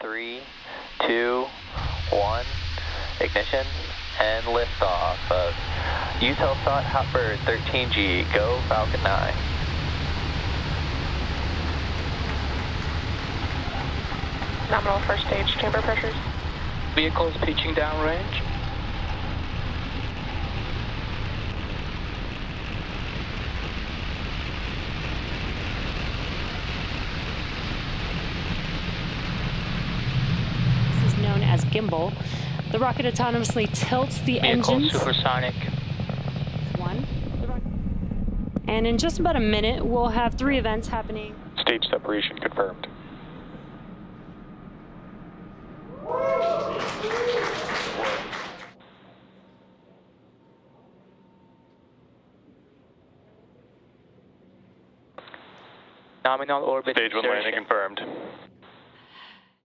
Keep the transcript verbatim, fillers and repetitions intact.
three, two, one, ignition, and liftoff of Eutelsat Hotbird thirteen G. Go Falcon nine. Nominal first stage chamber pressures. Vehicles pitching downrange. This is known as gimbal. The rocket autonomously tilts the Vehicle engines. supersonic. One. And in just about a minute, we'll have three events happening. Stage separation confirmed. Nominal orbit Stage one insertion. landing confirmed.